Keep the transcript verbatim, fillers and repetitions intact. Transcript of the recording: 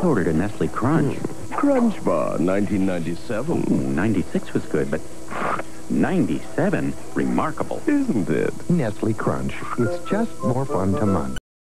ordered a Nestle Crunch. Mm. Crunch Bar, nineteen ninety-seven. Ooh, ninety-six was good, but ninety-seven? Remarkable. Isn't it? Nestle Crunch. It's just more fun to munch.